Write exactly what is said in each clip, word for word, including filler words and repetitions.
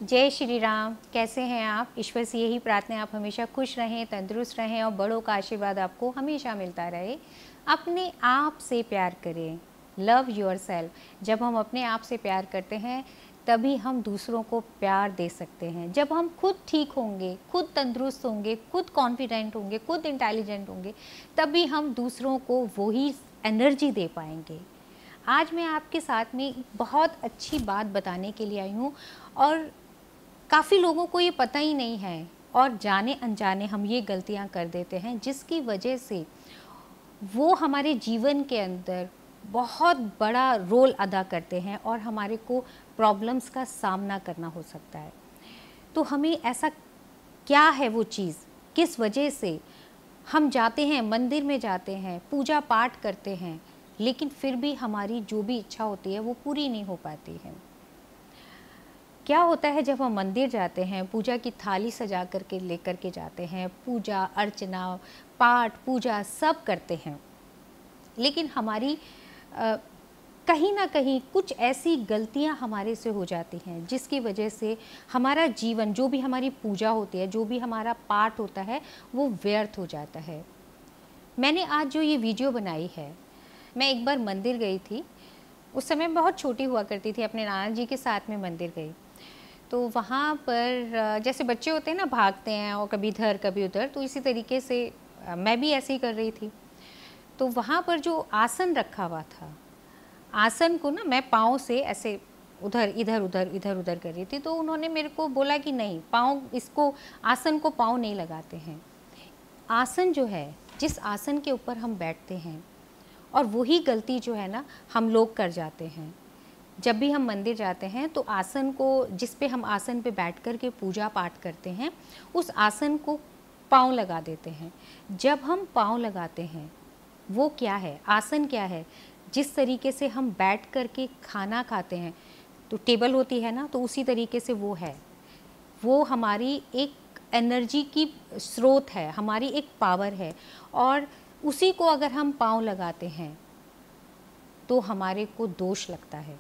जय श्री राम। कैसे हैं आप? ईश्वर से यही प्रार्थना है आप हमेशा खुश रहें, तंदुरुस्त रहें और बड़ों का आशीर्वाद आपको हमेशा मिलता रहे। अपने आप से प्यार करें, लव योर सेल्फ। जब हम अपने आप से प्यार करते हैं तभी हम दूसरों को प्यार दे सकते हैं। जब हम खुद ठीक होंगे, खुद तंदुरुस्त होंगे, खुद कॉन्फिडेंट होंगे, खुद इंटेलिजेंट होंगे, तभी हम दूसरों को वही एनर्जी दे पाएंगे। आज मैं आपके साथ में बहुत अच्छी बात बताने के लिए आई हूँ और काफ़ी लोगों को ये पता ही नहीं है और जाने अनजाने हम ये गलतियाँ कर देते हैं जिसकी वजह से वो हमारे जीवन के अंदर बहुत बड़ा रोल अदा करते हैं और हमारे को प्रॉब्लम्स का सामना करना हो सकता है। तो हमें ऐसा क्या है वो चीज़, किस वजह से हम जाते हैं, मंदिर में जाते हैं, पूजा पाठ करते हैं, लेकिन फिर भी हमारी जो भी इच्छा होती है वो पूरी नहीं हो पाती है। क्या होता है जब हम मंदिर जाते हैं, पूजा की थाली सजा करके लेकर के जाते हैं, पूजा अर्चना पाठ पूजा सब करते हैं, लेकिन हमारी आ, कहीं ना कहीं कुछ ऐसी गलतियां हमारे से हो जाती हैं जिसकी वजह से हमारा जीवन, जो भी हमारी पूजा होती है, जो भी हमारा पाठ होता है, वो व्यर्थ हो जाता है। मैंने आज जो ये वीडियो बनाई है, मैं एक बार मंदिर गई थी। उस समय बहुत छोटी हुआ करती थी, अपने नाना जी के साथ में मंदिर गई। तो वहाँ पर जैसे बच्चे होते हैं ना, भागते हैं और कभी इधर कभी उधर, तो इसी तरीके से मैं भी ऐसे ही कर रही थी। तो वहाँ पर जो आसन रखा हुआ था, आसन को ना मैं पाँव से ऐसे उधर इधर उधर इधर उधर कर रही थी। तो उन्होंने मेरे को बोला कि नहीं, पाँव इसको आसन को पाँव नहीं लगाते हैं। आसन जो है, जिस आसन के ऊपर हम बैठते हैं, और वही गलती जो है ना हम लोग कर जाते हैं। जब भी हम मंदिर जाते हैं तो आसन को, जिस पे हम आसन पे बैठ कर के पूजा पाठ करते हैं, उस आसन को पाँव लगा देते हैं। जब हम पाँव लगाते हैं, वो क्या है, आसन क्या है, जिस तरीके से हम बैठ कर के खाना खाते हैं तो टेबल होती है ना, तो उसी तरीके से वो है। वो हमारी एक एनर्जी की स्रोत है, हमारी एक पावर है, और उसी को अगर हम पाँव लगाते हैं तो हमारे को दोष लगता है।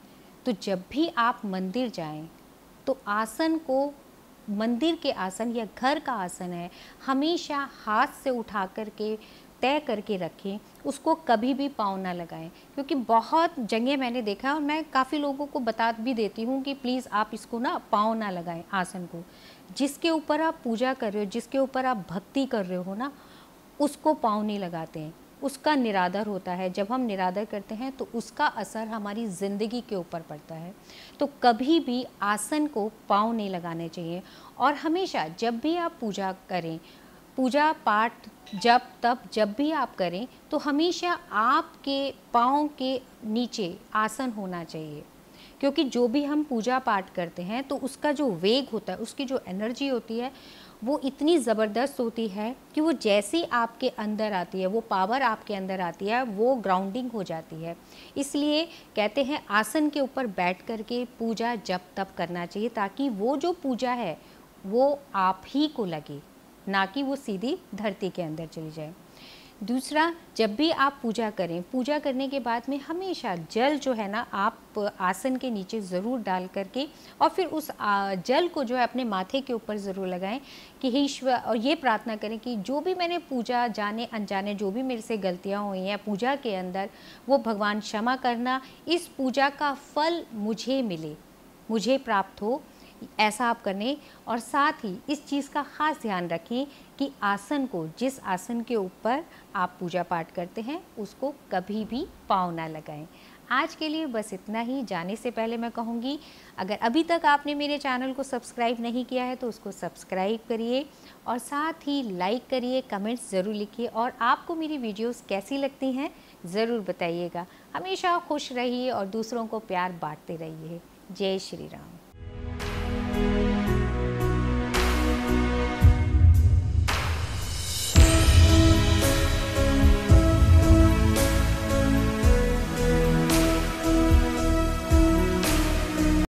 तो जब भी आप मंदिर जाएं तो आसन को, मंदिर के आसन या घर का आसन है, हमेशा हाथ से उठा कर के तय करके रखें, उसको कभी भी पाँव ना लगाएं। क्योंकि बहुत जगह मैंने देखा है और मैं काफ़ी लोगों को बता भी देती हूँ कि प्लीज़ आप इसको ना पाँव ना लगाएं, आसन को। जिसके ऊपर आप पूजा कर रहे हो, जिसके ऊपर आप भक्ति कर रहे हो ना, उसको पाँव नहीं लगाते हैं, उसका निरादर होता है। जब हम निरादर करते हैं तो उसका असर हमारी ज़िंदगी के ऊपर पड़ता है। तो कभी भी आसन को पाँव नहीं लगाने चाहिए। और हमेशा जब भी आप पूजा करें, पूजा पाठ जब तब जब भी आप करें, तो हमेशा आपके पाँव के नीचे आसन होना चाहिए। क्योंकि जो भी हम पूजा पाठ करते हैं तो उसका जो वेग होता है, उसकी जो एनर्जी होती है, वो इतनी ज़बरदस्त होती है कि वो जैसी आपके अंदर आती है, वो पावर आपके अंदर आती है, वो ग्राउंडिंग हो जाती है। इसलिए कहते हैं आसन के ऊपर बैठ कर के पूजा जब तब करना चाहिए, ताकि वो जो पूजा है वो आप ही को लगे, ना कि वो सीधी धरती के अंदर चली जाए। दूसरा, जब भी आप पूजा करें, पूजा करने के बाद में हमेशा जल जो है ना, आप आसन के नीचे ज़रूर डाल करके और फिर उस जल को जो है अपने माथे के ऊपर ज़रूर लगाएं कि हे ईश्वर, और ये प्रार्थना करें कि जो भी मैंने पूजा जाने अनजाने जो भी मेरे से गलतियां हुई हैं पूजा के अंदर, वो भगवान क्षमा करना, इस पूजा का फल मुझे मिले, मुझे प्राप्त हो, ऐसा आप करने। और साथ ही इस चीज़ का ख़ास ध्यान रखें कि आसन को, जिस आसन के ऊपर आप पूजा पाठ करते हैं, उसको कभी भी पाँव ना लगाएं। आज के लिए बस इतना ही। जाने से पहले मैं कहूँगी, अगर अभी तक आपने मेरे चैनल को सब्सक्राइब नहीं किया है तो उसको सब्सक्राइब करिए और साथ ही लाइक करिए, कमेंट्स ज़रूर लिखिए और आपको मेरी वीडियोस कैसी लगती हैं ज़रूर बताइएगा। हमेशा खुश रहिए और दूसरों को प्यार बांटते रहिए। जय श्री राम।